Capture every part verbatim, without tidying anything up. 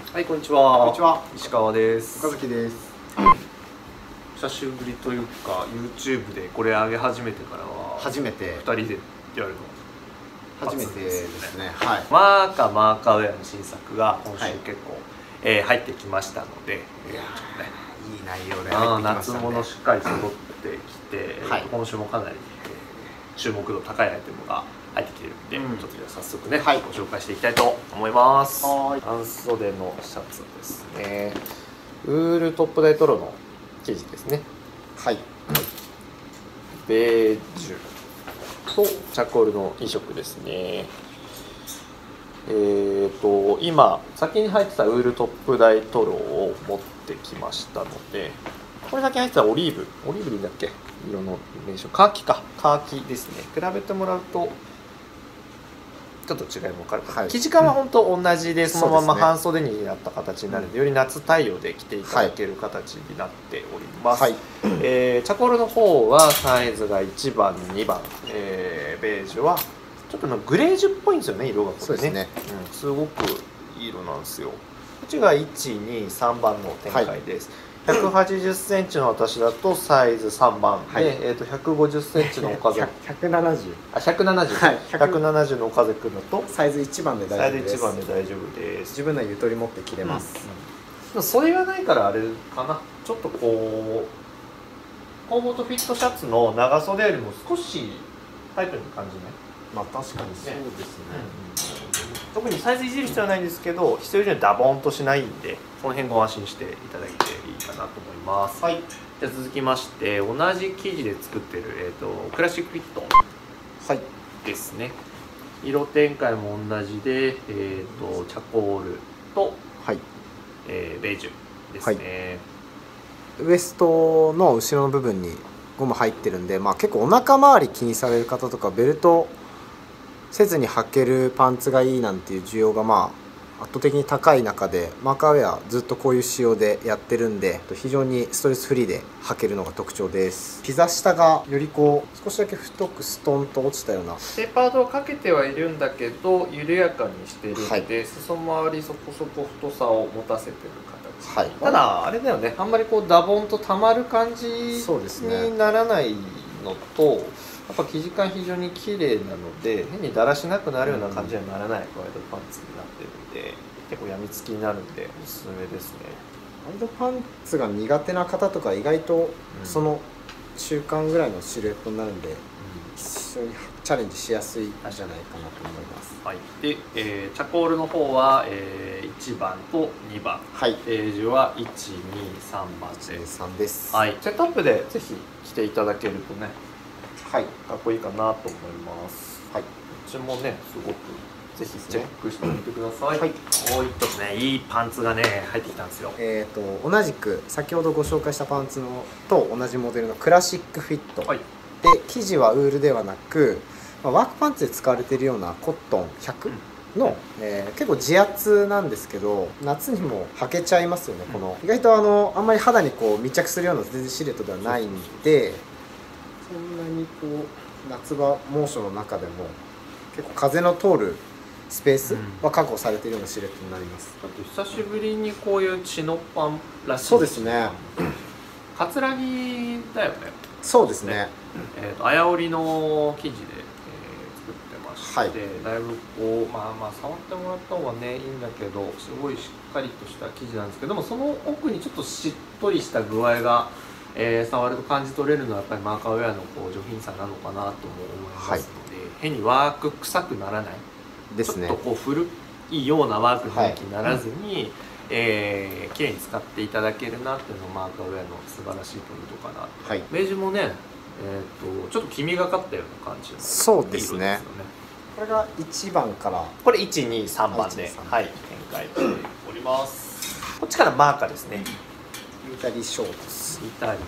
はい、こんにちは。 こんにちは。 石川です。 岡崎です。 久しぶりというか、YouTube でこれ上げ始めてからは初めてふたりでやるの初めてですね。はい。 マーカマーカーウェアの新作が今週はい結構、えー入ってきましたので、 いやー、いい内容であー入ってきましたね。 夏物しっかり揃ってきて、 はいえーと今週もかなり、えー注目度高いアイテムが入ってきてるんで、 うんちょっとじゃあ早速ね、 はいご紹介していきたいと思います。 はい半袖のシャツですね。ウールトップダイトロの生地ですね。 はい。 ベージュとチャコールのに色ですね。えーと今先に入ってたウールトップダイトロを持ってきましたので、これ先に入ってたオリーブオリーブでいいんだっけ、色の名称カーキかカーキですね。比べてもらうとちょっと違いも分かるかな、 はい、 生地感は本当同じでそのままそうですね半袖になった形になるので、より夏対応で着ていただける形になっております、 はい。 えーチャコールの方はサイズがいちばんにばん、えーベージュはちょっとのグレージュっぽいんですよね、色がこれね。 そうですね。 うん、すごくいい色なんですよ。こっちがいち、に、さんばんの展開です、はい、ひゃくはちじゅっセンチの私だとサイズさんばんで、はい、えー、とひゃくごじゅっセンチの岡崎ひゃくななじゅう。 あひゃくななじゅう、 はい、 ひゃくななじゅうの岡崎君だとサイズいちばんで大丈夫です。 サイズいちばんで大丈夫です。 自分のゆとり持って着れます。 うん、それがないからあれかな、ちょっとこうコーボートフィットシャツの長袖よりも少しタイトに感じない？ まあ確かにそうですね。 うん、特にサイズいじる必要はないんですけど、必要以上にダボンとしないんで、その辺ご安心していただいていいかなと思います。はい。じゃあ続きまして、同じ生地で作ってる、えー、とクラシックフィットですね。色展開も同じで、えー、とチャコールと、 はい。 えーベージュですね。 はい、ウエストの後ろの部分にゴム入ってるんで、まあ、結構お腹周り気にされる方とかベルトせずに履けるパンツがいいなんていう需要がまあ圧倒的に高い中で、マーカーウェアずっとこういう仕様でやってるんで非常にストレスフリーで履けるのが特徴です。膝下がよりこう少しだけ太くストンと落ちたようなテーパードをかけてはいるんだけど緩やかにしているので、はい、裾周りそこそこ太さを持たせてる形、はい、ただあれだよね、あんまりこうダボンとたまる感じにならないのと、やっぱ生地感非常に綺麗なので変にだらしなくなるような感じにはならないワイドパンツになってるんで、結構やみつきになるんでおすすめですね。 ワイドパンツが苦手な方とか意外とその中間ぐらいのシルエットになるんで、うん、非常にチャレンジしやすいんじゃないかなと思います。 はい、で、えー、チャコールの方は、えー、いちばんとにばん、はい、ベージュはいち、に、さんばんでさんです。 はい、セットアップでぜひ着ていただけるとね、 はい、 かっこいいかなと思います。はい、こっちもねすごくぜひチェックしてみてください。はい、もう一つねいいパンツがね入ってきたんですよ。 えっと同じく先ほどご紹介したパンツのと同じモデルのクラシックフィット、はい、で生地はウールではなく、まあ、ワークパンツで使われているようなコットンひゃくの、うん、えー、結構自圧なんですけど夏にも履けちゃいますよね。この意外とあのあんまり肌にこう密着するような全然シルエットではないんで、そんなにこう夏場猛暑の中でも結構風の通るスペースは確保されているようなシルエットになります。 だって久しぶりにこういうチノパンらしい。 そうですね。 カツラギだよね。 そうですね。 えっとあや織りの生地で、えー、作ってまして、はい、だいぶこうまあまあ触ってもらった方がねいいんだけど、すごいしっかりとした生地なんですけども、その奥にちょっとしっとりした具合が、えー、触ると感じ取れるのはやっぱりマーカーウェアのこう上品さなのかなとも思いますので、はい、変にワーク臭くならないですね。ちょっとこう古いようなワーク雰囲気にならずに、はい、えー、綺麗に使っていただけるなっていうのがマーカーウェアの素晴らしいポイントかな。はい、ベージュもね、えー、とちょっと黄みがかったような感じの色ですよね。そうですね。 これがいちばんからこれいち、に、さんばんで、はい、展開しております。こっちからマーカーですね。 ミリタリーショーツ。 ミリタリーショーツです。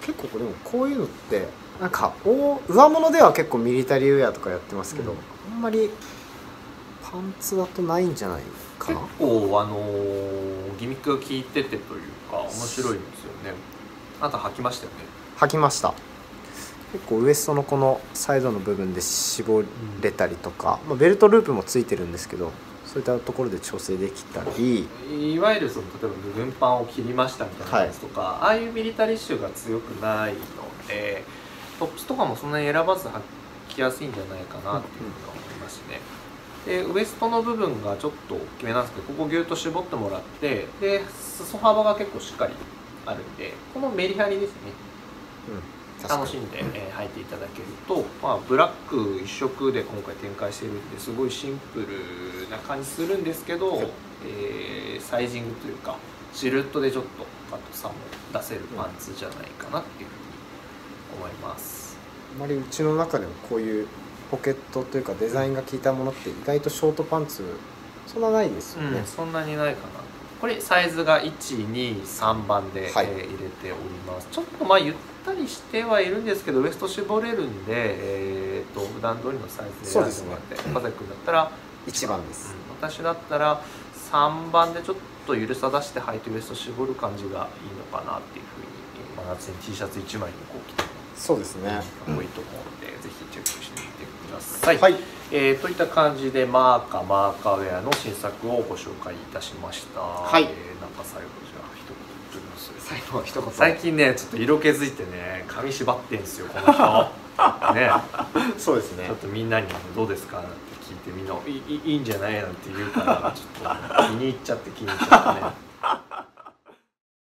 結構これもこういうのってなんかお上物では結構ミリタリーウェアとかやってますけど、うん、あんまりパンツだとないんじゃないかな。 結構あのー、ギミックが効いててというか面白いんですよね。あなた履きましたよね。 履きました。結構ウエストのこのサイドの部分で絞れたりとか、まあ、ベルトループもついてるんですけど、 そういったところで調整できたり、 いわゆるその例えば軍パンを切りましたみたいなやつとか、はい、ああいうミリタリッシュが強くないのでトップスとかもそんなに選ばず履きやすいんじゃないかなっていうふうに思いますね。でウエストの部分がちょっと大きめなんですけど、ここギュッと絞ってもらって、で裾幅が結構しっかりあるんで、このメリハリですね、うん、楽しんで、えー、履いていただけると、まあ、ブラック一色で今回展開してるんですごいシンプルな感じするんですけど、えー、サイジングというかシルエットでちょっとカットさも出せるパンツじゃないかなっていうふうに思います。 あまりうちの中でもこういうポケットというかデザインが効いたものって意外とショートパンツそんなないですよね、 うん、そんなにないかな。これサイズがいち、に、さんばんで、はい、えー、入れております。ちょっとまあゆったりしてはいるんですけどウエスト絞れるんで、えー、と普段通りのサイズで選んでもらって、岡崎君だったらいちばんです、 うん、私だったらさんばんでちょっとゆるさ出して履いてウエスト絞る感じがいいのかなっていうふうに、真夏に T シャツいちまいにこう着てそうですね、 多いと思うので、ぜひチェックしてみてください。 はい、 えー、といった感じでマーカマーカーウェアの新作をご紹介いたしました。 はい、えー、 なんか最後じゃあ一言言っております。 最後は一言。 最近ねちょっと色気づいてね髪縛ってんすよこの人ね。 そうですね。 ちょっとみんなにどうですかなんて聞いてみんないいいいんじゃないなんて言うからちょっと気に入っちゃって気に入っちゃってね。